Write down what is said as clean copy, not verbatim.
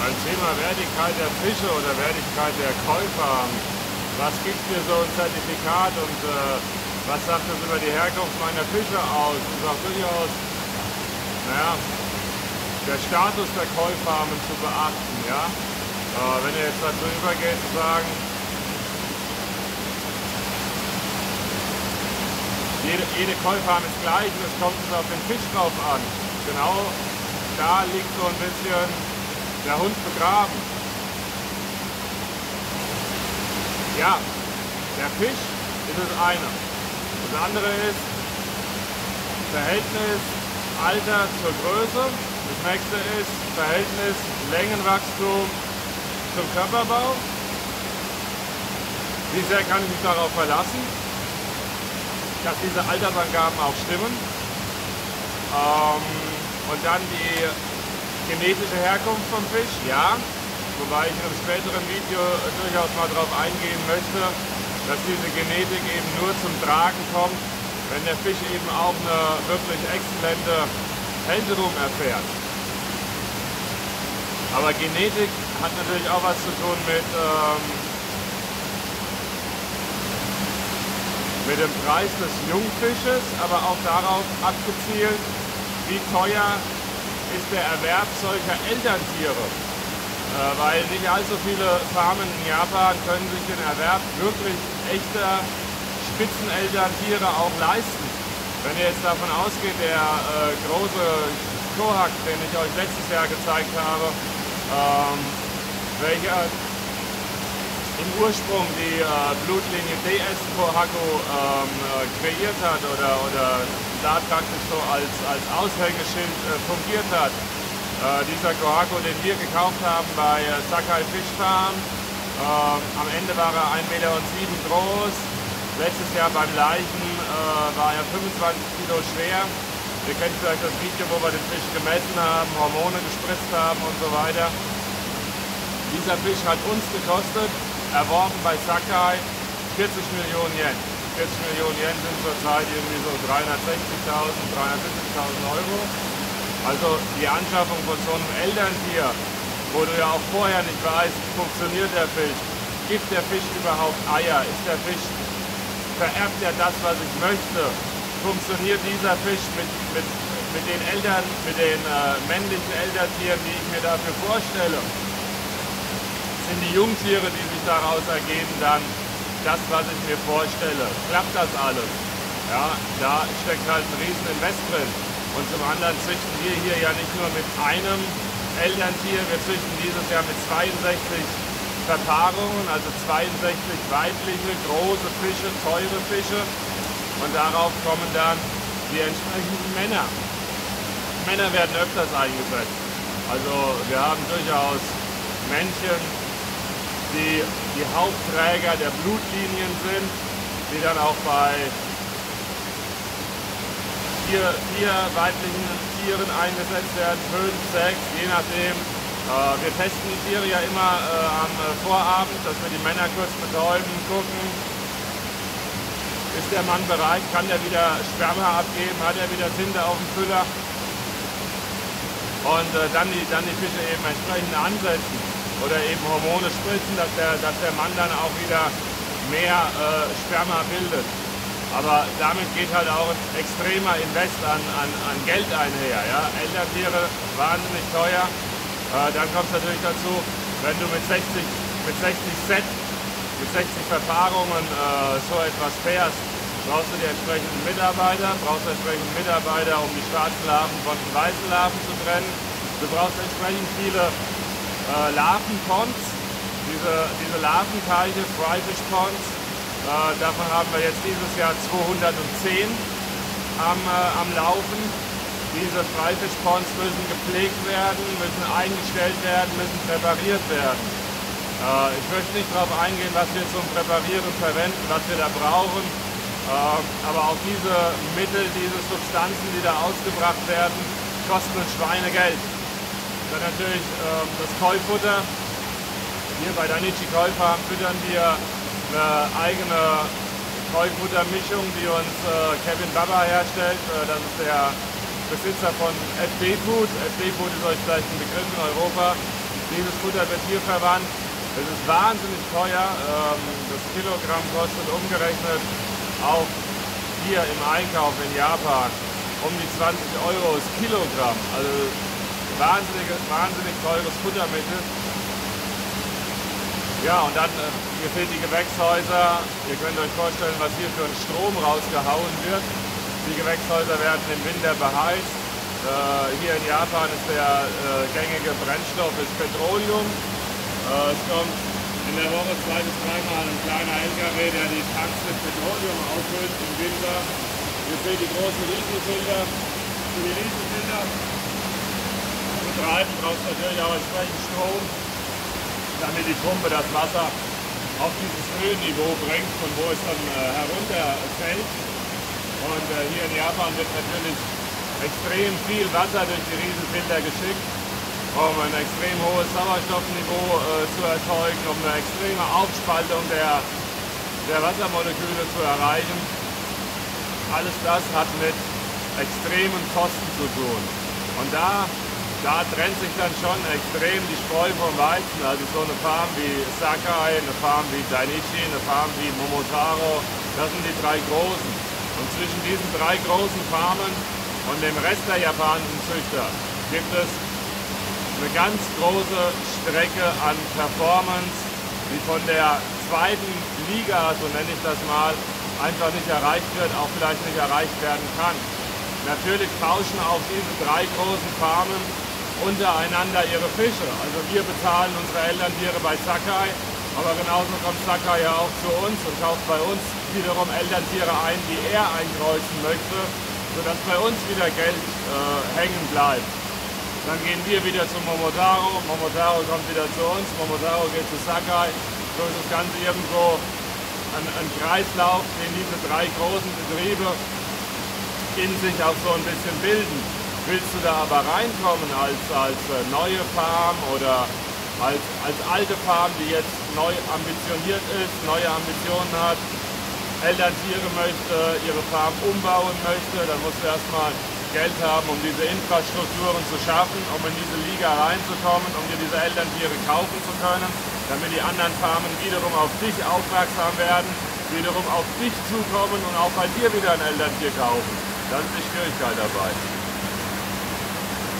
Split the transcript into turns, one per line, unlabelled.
Beim Thema Wertigkeit der Fische oder Wertigkeit der Käufer, was gibt mir so ein Zertifikat und was sagt es über die Herkunft meiner Fische aus? Und auch durchaus, naja, der Status der Koi-Farmen zu beachten. Ja? Wenn ihr jetzt dazu übergeht zu sagen, jede Koi-Farm ist gleich und es kommt auf den Fisch drauf an. Genau da liegt so ein bisschen der Hund begraben. Ja, der Fisch ist das eine. Das andere ist Verhältnis Alter zur Größe. Das nächste ist Verhältnis Längenwachstum zum Körperbau. Wie sehr kann ich mich darauf verlassen, dass diese Altersangaben auch stimmen. Und dann die genetische Herkunft vom Fisch, ja. Wobei ich in einem späteren Video durchaus mal darauf eingehen möchte, dass diese Genetik eben nur zum Tragen kommt, wenn der Fisch eben auch eine wirklich exzellente Halterung erfährt. Aber Genetik hat natürlich auch was zu tun mit dem Preis des Jungfisches, aber auch darauf abgezielt, wie teuer ist der Erwerb solcher Elterntiere. Weil nicht allzu viele Farmen in Japan können sich den Erwerb wirklich echter Spitzenelterntiere auch leisten. Wenn ihr jetzt davon ausgeht, der große Kohak, den ich euch letztes Jahr gezeigt habe, welcher im Ursprung die Blutlinie DS Kohaku kreiert hat oder da praktisch so als Aushängeschild fungiert hat. Dieser Kohaku, den wir gekauft haben bei Sakai Fish Farm, am Ende war er 1,07 Meter groß. Letztes Jahr beim Leichen war er 25 Kilo schwer. Ihr kennt vielleicht das Video, wo wir den Fisch gemessen haben, Hormone gespritzt haben und so weiter. Dieser Fisch hat uns gekostet, erworben bei Sakai, 40 Millionen Yen. 40 Millionen Yen sind zurzeit irgendwie so 360.000, 370.000 Euro. Also die Anschaffung von so einem Elterntier, wo du ja auch vorher nicht weißt, funktioniert der Fisch, gibt der Fisch überhaupt Eier, vererbt er das, was ich möchte, funktioniert dieser Fisch mit den männlichen Elterntieren, die ich mir dafür vorstelle, sind die Jungtiere, die sich daraus ergeben, dann das, was ich mir vorstelle. Klappt das alles? Ja, da steckt halt ein riesen Invest drin. Und zum anderen züchten wir hier ja nicht nur mit einem Elterntier, wir züchten dieses Jahr mit 62 Verpaarungen, also 62 weibliche, große Fische, teure Fische. Und darauf kommen dann die entsprechenden Männer. Männer werden öfters eingesetzt. Also wir haben durchaus Männchen, die die Hauptträger der Blutlinien sind, die dann auch bei vier weiblichen Tieren eingesetzt werden, 5, 6, je nachdem. Wir testen die Tiere ja immer am Vorabend, dass wir die Männer kurz betäuben, gucken, ist der Mann bereit, kann der wieder Sperma abgeben, hat er wieder Tinte auf dem Füller und dann die Fische eben entsprechend ansetzen oder eben Hormone spritzen, dass der Mann dann auch wieder mehr Sperma bildet. Aber damit geht halt auch ein extremer Invest an Geld einher. Ja? Elterntiere, wahnsinnig teuer. Dann kommt es natürlich dazu, wenn du mit 60 Verpaarungen so etwas fährst, brauchst du die entsprechenden Mitarbeiter, um die schwarzen Larven von den weißen Larven zu trennen. Du brauchst entsprechend viele Larvenponds, diese Larventeiche, Fryfish Ponds. Davon haben wir jetzt dieses Jahr 210 am Laufen. Diese Fryfish Ponds müssen gepflegt werden, müssen eingestellt werden, müssen präpariert werden. Ich möchte nicht darauf eingehen, was wir zum Präparieren verwenden, was wir da brauchen. Aber auch diese Mittel, diese Substanzen, die da ausgebracht werden, kosten ein Schweinegeld. Dann natürlich das Koi-Futter. Hier bei der Nichi Koi Farm füttern wir eine eigene Koi-Futter-Mischung, die uns Kevin Baba herstellt. Das ist der Besitzer von FD Food. FD Food ist euch vielleicht ein Begriff in Europa. Dieses Futter wird hier verwandt. Es ist wahnsinnig teuer. Das Kilogramm kostet umgerechnet auch hier im Einkauf in Japan um die 20 Euro das Kilogramm. Also wahnsinnig teures Futtermittel. Ja, und dann, hier fehlen die Gewächshäuser. Ihr könnt euch vorstellen, was hier für ein Strom rausgehauen wird. Die Gewächshäuser werden im Winter beheizt. Hier in Japan ist der gängige Brennstoff ist Petroleum. Es kommt in der Woche 2 bis 3 Mal ein kleiner LKW, der die Tanks mit Petroleum auffüllt im Winter. Hier fehlen die großen Riesenfilter. Für die Riesenfilter betreiben braucht es natürlich auch entsprechend Strom, damit die Pumpe das Wasser auf dieses Höhenniveau bringt, von wo es dann herunterfällt. Und hier in Japan wird natürlich extrem viel Wasser durch die Riesenfilter geschickt, um ein extrem hohes Sauerstoffniveau zu erzeugen, um eine extreme Aufspaltung der Wassermoleküle zu erreichen. Alles das hat mit extremen Kosten zu tun. Und da trennt sich dann schon extrem die Spreu vom Weizen. Also so eine Farm wie Sakai, eine Farm wie Dainichi, eine Farm wie Momotaro, das sind die drei großen. Und zwischen diesen drei großen Farmen und dem Rest der japanischen Züchter gibt es eine ganz große Strecke an Performance, die von der zweiten Liga, so nenne ich das mal, einfach nicht erreicht wird, auch vielleicht nicht erreicht werden kann. Natürlich tauschen auch diese drei großen Farmen untereinander ihre Fische. Also wir bezahlen unsere Elterntiere bei Sakai, aber genauso kommt Sakai ja auch zu uns und kauft bei uns wiederum Elterntiere ein, die er einkreuzen möchte, sodass bei uns wieder Geld hängen bleibt. Dann gehen wir wieder zu Momotaro, Momotaro kommt wieder zu uns, Momotaro geht zu Sakai. So ist das Ganze irgendwo ein Kreislauf, den diese drei großen Betriebe in sich auch so ein bisschen bilden. Willst du da aber reinkommen als neue Farm oder als alte Farm, die jetzt neu ambitioniert ist, neue Ambitionen hat, Elterntiere möchte, ihre Farm umbauen möchte, dann musst du erstmal Geld haben, um diese Infrastrukturen zu schaffen, um in diese Liga reinzukommen, um dir diese Elterntiere kaufen zu können, damit die anderen Farmen wiederum auf dich aufmerksam werden, wiederum auf dich zukommen und auch bei dir wieder ein Elterntier kaufen. Das ist die Schwierigkeit dabei.